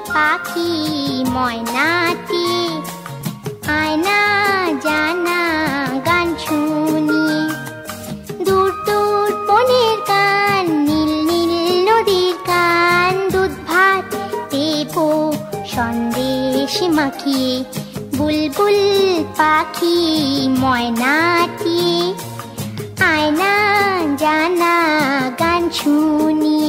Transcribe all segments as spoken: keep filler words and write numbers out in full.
পাখি ময়নাটি আয়না জানা গান শুনি দূর দূর বনের গান নীল নীল নদীর গান দুধ ভাত দেবো সন্দেশ মাখিয়ে বুলবুল পাখি ময়নাটি আয়না জানা গান শুনি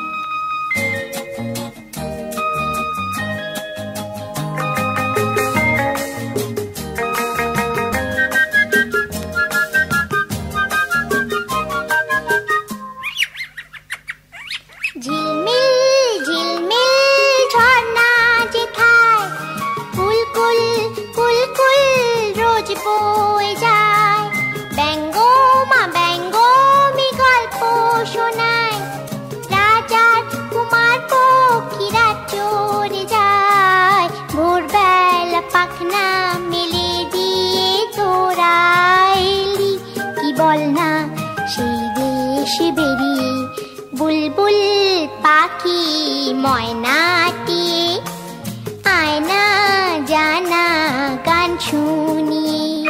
বুলবুল পাখি ময়নাটি আয়না জানা গান শুনি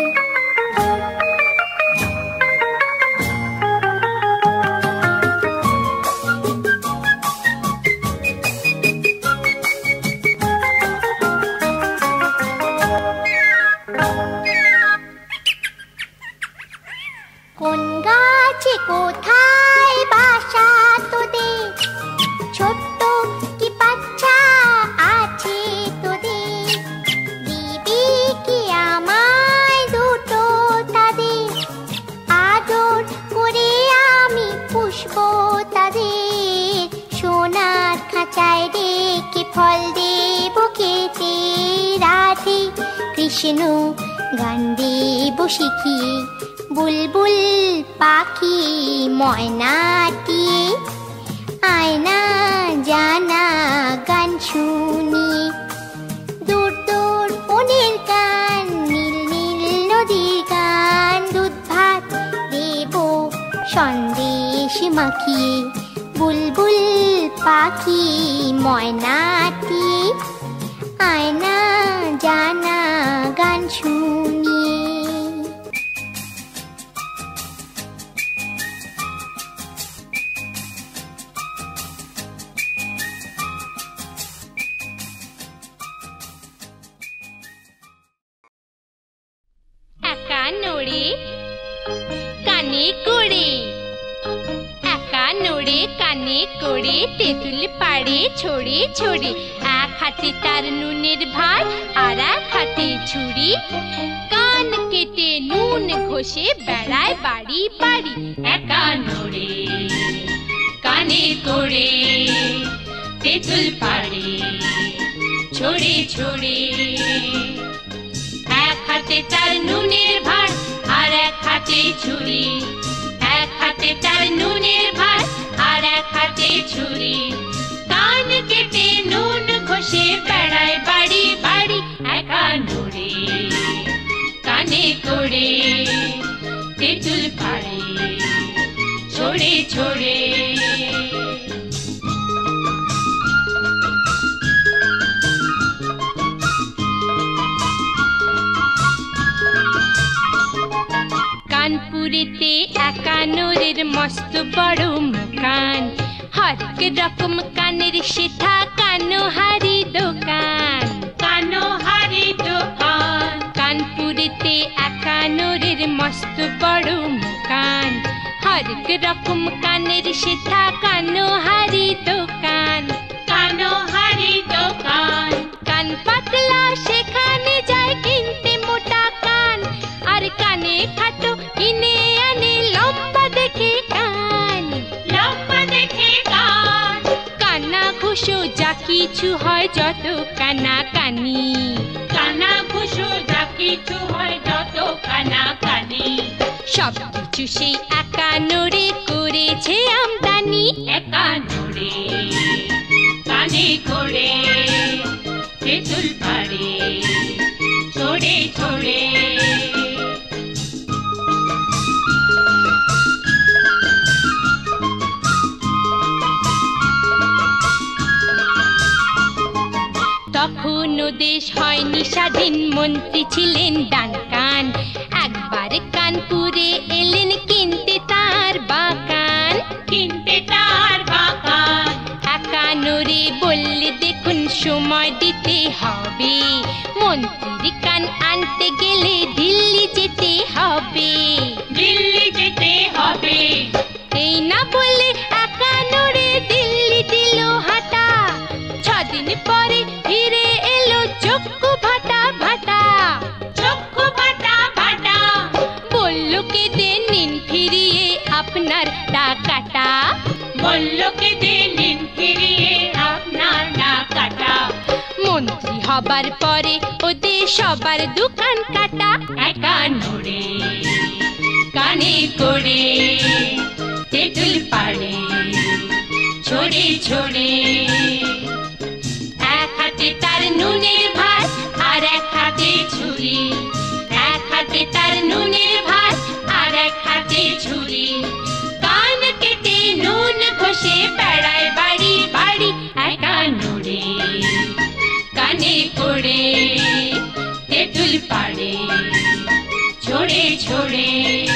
কোন গাছে কোথায় বাসা তোদের ছোট্ট কি বাচ্চা আছে তোদের দিবি কি আমায় দুটো তাদের আদর করে আমি পুষবো তাদের সোনার খাঁচায় রেখে ফল দেবো খেতে রাধে কৃষ্ণ গান দেবো শিখিয়ে বুলবুল পাখি ময়নাটি আয়না জানা গান শুনি দূর দূর বনের গান নীল নীল নদীর গান দুধ ভাত দেবো সন্দেশ মাখিয়ে বুলবুল পাখি ময়নাটি আয়না জানা গান শুনি নড়ে কানে করে একা নড়ে কানে করে তেঁতুল পাড়ে ছড়ে ছড়ে এক হাতে তার নুনের ভার আর এক হাতে ছুরি কান কেটে নুন ঘষে বেড়ায় বাড়ি বাড়ি একা নড়ে কানে করে তেঁতুল পাড়ে ছড়ে ছড়ে এক হাতে তার নুনের ভার আর এক হাতে ছুরি এক হাতে তার নুনের ভার আর এক হাতে ছুরি কান কেটে নুন ঘষে বেড়ায় বাড়ি বাড়ি একা নড়ে কানে করে তেঁতুল পাড়ে ছড়ে ছড়ে কানপুরেতে একা নূরের মস্ত বড় মুকান হরেক রকম কানের সেথা কানোহারি দোকান কানোহারি দোকান কানপুরেতে একা নূরের মস্ত বড় মুকান হরেক রকম কানের সেথা কানোহারি দোকান কানোহারি দোকান কান পাতলা সেখানে যায় কিনতে মোটা কান আর কানে খাটো কিনে আনে লম্বা দেখে কান লম্বা দেখে কান কানা ঘুষো যা কিছু হয় যত কানা কানি কানা ঘুষো যা কিছু হয় যত কানা কানি সব কিছু সেই একা নড়ে করেছে আমদানি একা নড়ে কানে করে তেঁতুল পাড়ে ছড়ে ছড়ে কোনো দেশ হয়নি স্বাধীন, মন্ত্রী ছিলেন ডানকান। একবার কানপুরে এলেন কিনতে তার বাগান, কিনতে তার বাগান। একানোরে বললে দেখুন সময় দিতে হবে, মন্ত্রীর কান আনতে গেলে দিল্লি যেতে হবে, দিল্লি যেতে হবে। এই না বলে একানোরে দিল্লি দিল হাঁটা, ছদিন পরে ফিরে এলো চক্ষু ভাটা ভাটা, চক্ষু ভাটা ভাটা। বলল কেঁদে নিন ফিরিয়ে আপনার টাকাটা, বলল কেঁদে নিন ফিরিয়ে আপনার টাকাটা। মন্ত্রী হবার পরে ওদের সবার দোকান কাটা। একানোরে কানে করে তেঁতুল পাড়ে ছড়ে ছড়ে, এক হাতে তার নুনের ভাত আর এক হাতে ছুরি, এক হাতে তার নুনের ভাত আর এক হাতে ছুরি। কান কেটে নুন ঘষে বেড়ায় বাড়ি বাড়ি। একানোরে কানে করে তেঁতুল পাড়ে ছড়ে ছড়ে।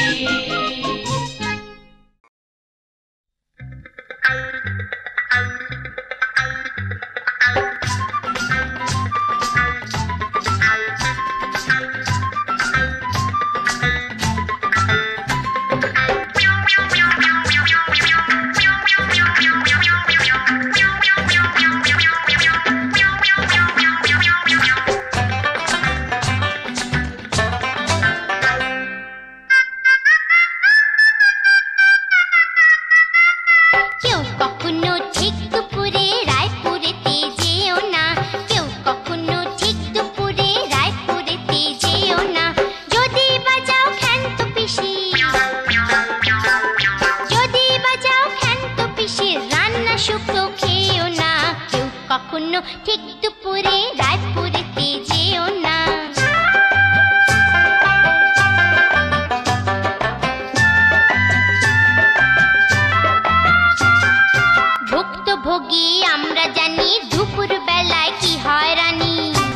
ঠিক দুপুরে রায়পুরেতে যেও না। ভুক্তভোগী আমরা জানি দুপুর বেলায় কি হয়রানি,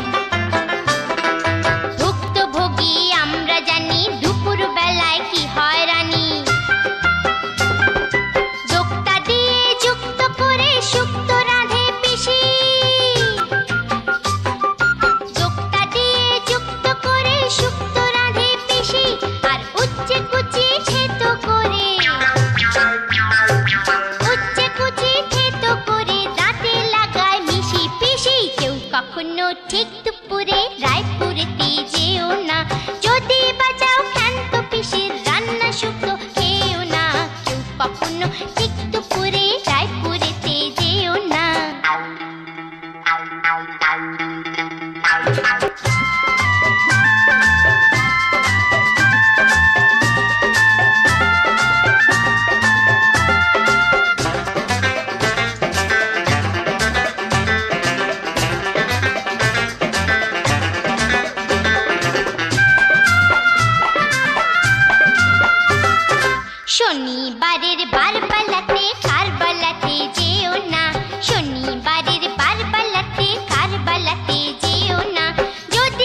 ভুক্তভোগী আমরা জানি দুপুর বেলায় কি হয়রানি। যোক্তা দিয়ে যুক্ত করে শুক্ত রাঁধে পিসি, যোক্তা দিয়ে যুক্ত করে শুক্ত রাঁধে পিসি। আর উচ্চে কুচি থেতো করে, উচ্চে কুচি থেতো করে দাঁতে লাগায় মিশি পিসি। কেউ কখনো ঠিক দুপুরে রায়পুরেতে যেও না, যদি বাজাও ক্ষান্ত পিসির রান্না শুক্তো খেও না। কেউ কখনো ঠিক দুপুরে রায়পুরেতে যেও না। শনিবারের বারবালাতে কারবালাতে যেও না, শনিবারের বারবালাতে কারবালাতে যেও না। যদি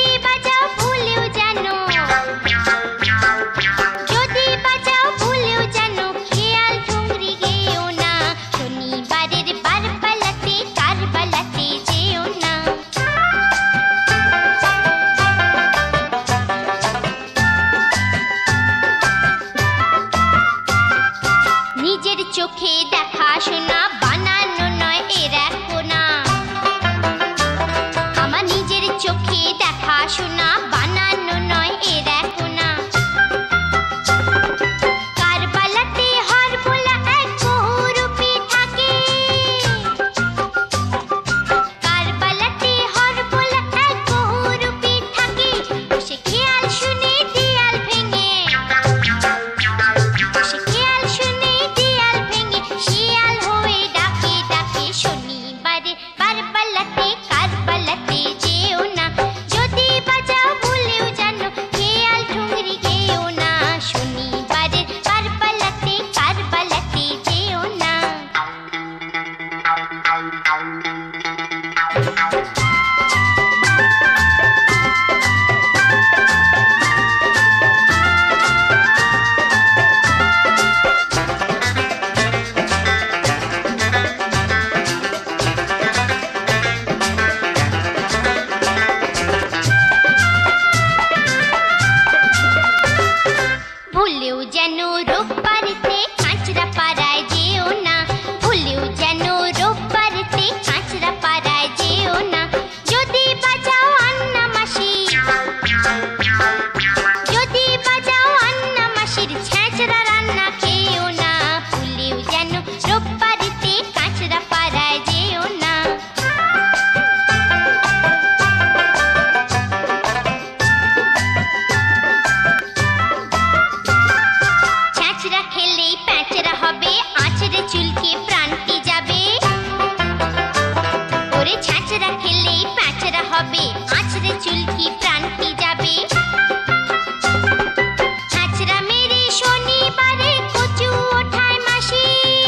হবে, আছড়ে চুলকি প্রাণ কি যাবে। ছ্যাঁচড়া মেরে শনিবারে কচু ওঠায় মাসি,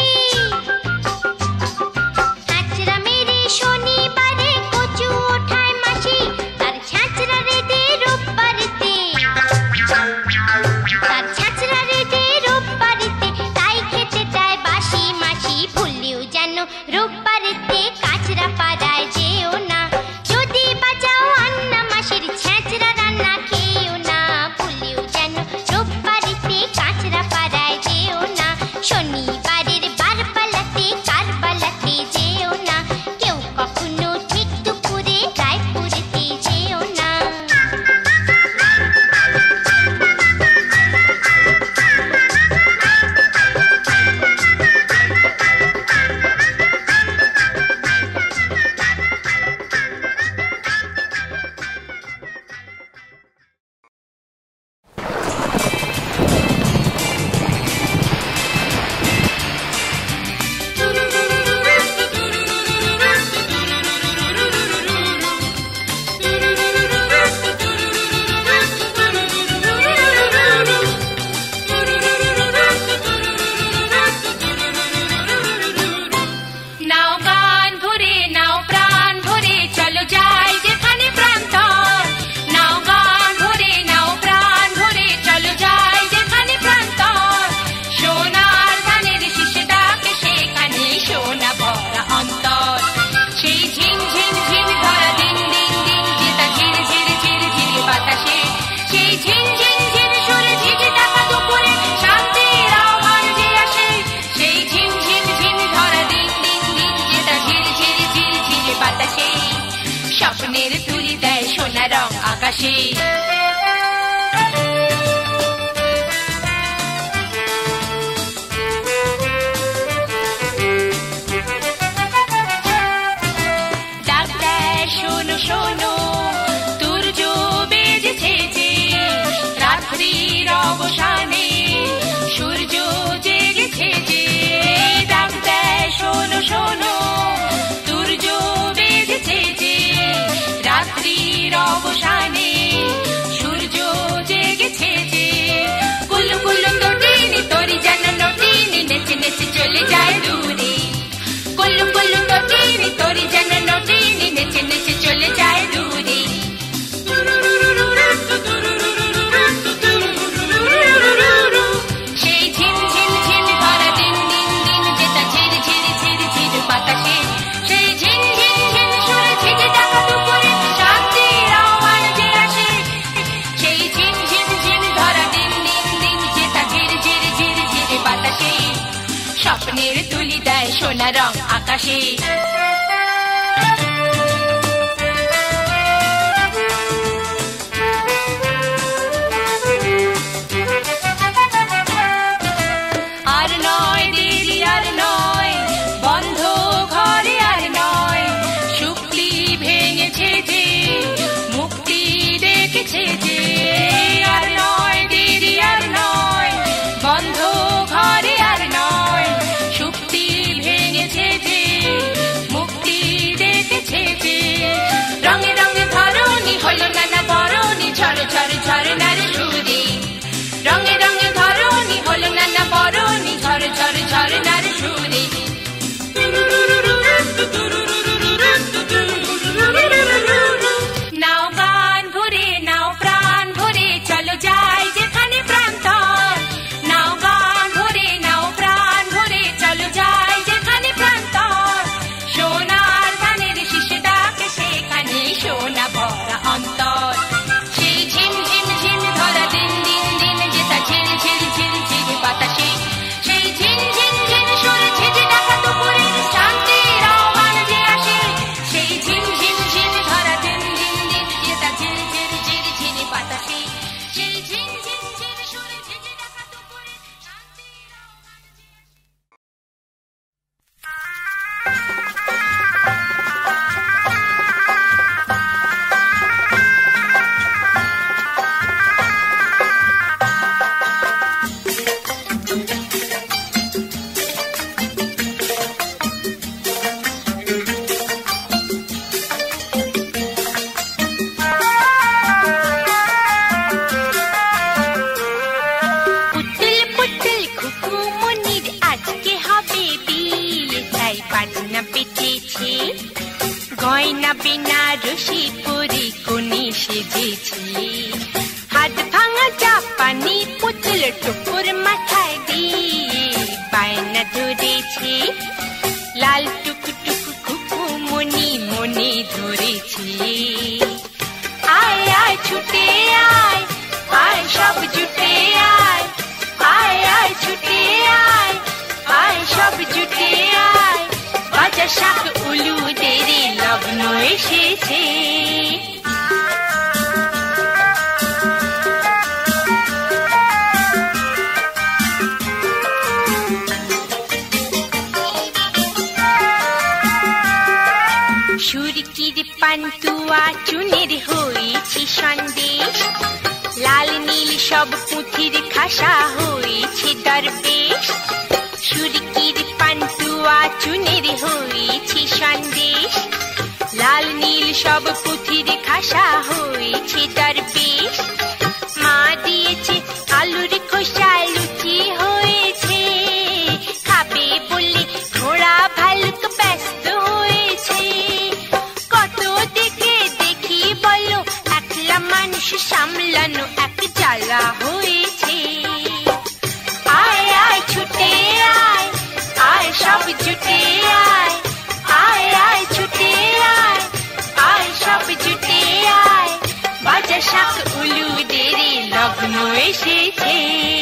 ছ্যাঁচড়া মেরে শনিবারে কচু ওঠায় মাসি, তার ছ্যাঁচড়া রেঁধে রোববারেতে, তার ছ্যাঁচড়া রেঁধে রোববারেতে, তাই খেতে চায় বাসি মাসি। ভুললেও যেন রোববারেতে কাঁচরা পাড়ায় যেও না, যদি বাঁচাও আন্না মাসির ছ্যাঁচড়া রান্না খেয়েও না। ভুললেও যেন রোববারেতে কাঁচরা পাড়ায় যেও না, শনিবারের বার পালাতে কার পালাতে যেও না, কেউ কখনো ঠিক দুপুরে রায়পুরেতে যেও না। নাও গান ভরে, নাও প্রাণ ভরে, চলো যাই যেখানে প্রান্তর। নাও গান ভরে, নাও প্রাণ ভরে, চলো যাই যেখানে প্রান্তর। সোনার ধানের শীষে ডাকে সেখানে সোনা ভরা অন্তর। সেই ঝিম ঝিম ঝিম ধরা দিন দিন দিন যেতা ঝির ঝির ঝির ঝির বাতাসে, সেই ঝিম ঝিম ঝিম সুরে ঝিঝি ডাকা দুপুরে শান্তির আহ্বান যে আসে। সেই ঝিম ঝিম ঝিম ধরা দিন দিন দিন যেতা ঝির ঝির ঝির ঝির বাতাসে, স্বপ্নের তুলি দেয় সোনা রং আকাশে। ডাক দেয় শোনো শোনো, সূর্য বেজেছে যে, রাত্রির অবসানে সূর্য জেগেছে যে। ডাক দেয় শোনো শোনো, সূর্য বেজেছে যে, রাত্রির অবসানে সূর্য জেগেছে যে। কুলু কুলু তটিনি তোরি যেন নটিনি নেচে নেচে চলে যায় দূরে। কুলু কুলু তটিনি তোরি যেন নটিনি নেচে নেচে চলে যায় দূরে। সেই ঝিম ঝিম ঝিম ধরা দিন দিন দিন যেতা ঝির ঝির ঝির ঝির বাতাসে, সেই ঝিম ঝিম ঝিম সুরে ঝিঝি ডাকা দুপুরে শান্তির আহ্বান যে আসে। সেই ঝিম ঝিম ঝিম ধরা দিন দিন দিন যেতা ঝির ঝির ঝির ঝির বাতাসে, স্বপ্নের তুলি দেয় সোনা রং আকাশে। আর নয় দেরি আর নয়, বন্ধ ঘরে আর নয়, শুক্তি ভেঙেছে যে, মুক্তি দেখেছে যে। আর নয় দেরি আর নয়, বন্ধ ঘরে আর নয়, শুক্তি ভেঙেছে যে, বেনারসি পরি কোণে সেজেছি, হাত ভাঙা জাপানি পুতুল টুকুর মাথায় দিয়ে বায়না ধরেছি, লাল টুকুটুকু খুকু মনি মনে ধরেছি। আয় আয় ছুটে আয়, আয় সব জুটে আয়, আয় আয় ছুটে আয়, আয় সব জুটে আয়, বাজা শাক উলুদের লগ্ন এসেছে। সুরকির পান্তুয়া চুনের হয়েছি সন্দেশ, লাল নীল সব পুঁথির খাসা হয়েছে দরবেশ। সুরকির পান্তুয়া চুনের হয়েছি সন্দেশ, লাল নীল সব পুঁথির খাসা হয়েছে দরবেশ। মা দিয়েছে আলুর খোসা লুচি হয়েছে, খাবে বলে ঘোড়া ভালুক ব্যস্ত হয়েছে। কত দিকে দেখি বলো, একলা মানুষ সামলানো এক জ্বালা হয়েছে। আয় আয় ছুটে আয়, আয় সব জুটে আয়, আয় আয় ছুটে আয়, আয় সব জুটে আয়, বাজা শাক উলুদের লগ্ন এসেছে।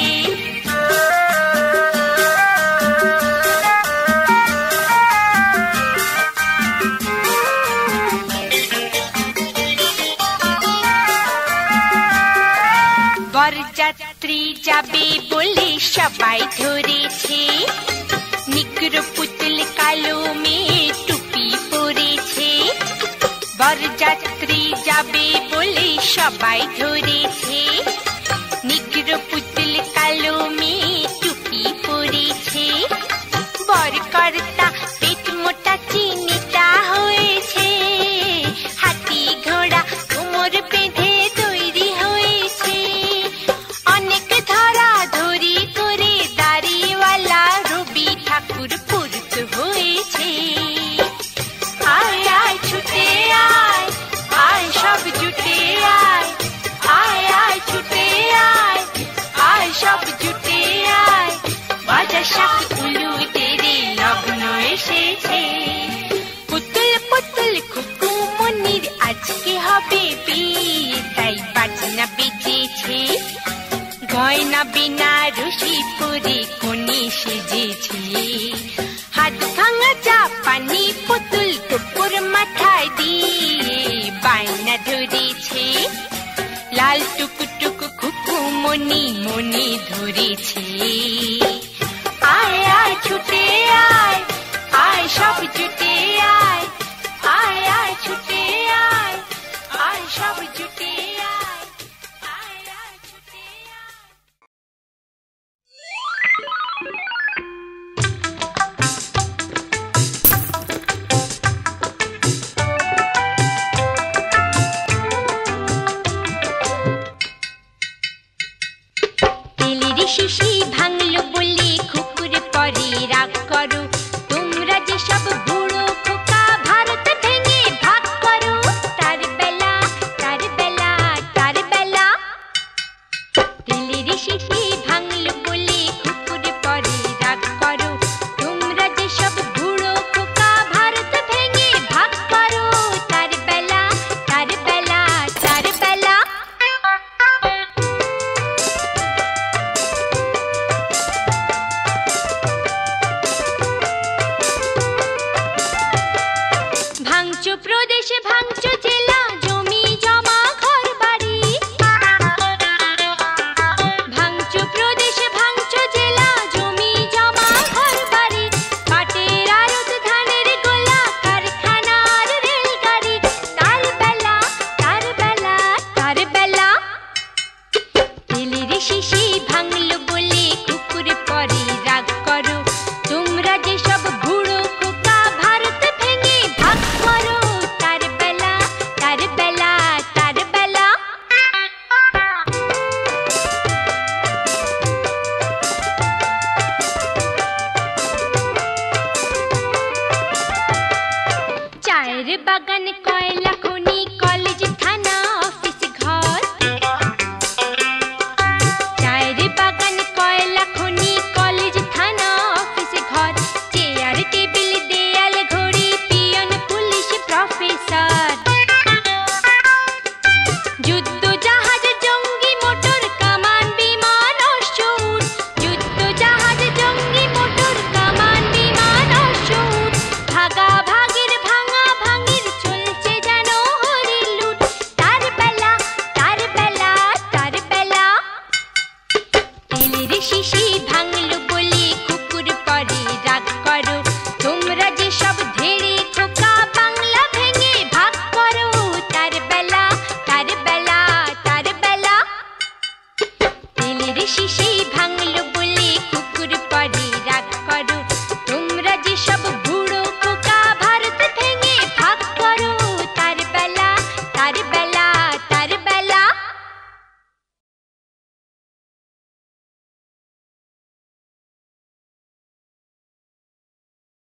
বরযাত্রী যাবে বলে সবাই ধরেছে, নিগ্র পুতুল কালো মেয়ে টুপি পরেছে। বরযাত্রী যাবে বলে সবাই ধরেছে, নিগ্র পুতুল কালো মেয়ে টুপি পরেছে। বরকর্তা পেট মোটা চিনিটা হয়েছে, হাতি ঘোড়া কোমর বেঁধে তৈরি হয়েছে। অনেক ধরা ধরি করে দাড়িওয়ালা রবি ঠাকুর পুরুত হয়েছে। আয় আয় ছুটে আয়, আয় সব জুটে আয়, আয় আয় ছুটে আয়, আয় সব জুটে আয়, বাজা শাক উলুদের লগ্ন এসেছে। পুতুল পুতুল খুকু মনির আজকে হবে বিয়ে, তাই বাজনা বেজেছে। গয়না বেনারসি পরে কোণে সেজেছে, হাত ভাঙা জাপানি পুতুল টুকুর মাথায় দিয়ে বায়না ধরেছে, লাল টুকুটুকু খুকু মনি মনে ধরেছে। আয় আয় ছুটে আয়, আয় সব জুটে আয়, আয় আয় ছুটে আয়, আয় সব জুটে আয়, আয় আয় ছুটে আয়। তেলের শিশি ভাঙলো বলে খুকুর পরে রাগ করো, তোমরা যে সব বুড়ো খোকা ভারত ভেঙে ভাগ করো। তার বেলা তার বেলা তার বেলা, তেলের শিশি ভাঙলো বলে খুকুর পরে রাগ করো, তোমরা যে সব বুড়ো খোকা ভারত ভেঙে ভাগ করো। তার বেলা তার বেলা তার বেলা। ভাঙচো প্রদেশে ভাঙচো জেলা,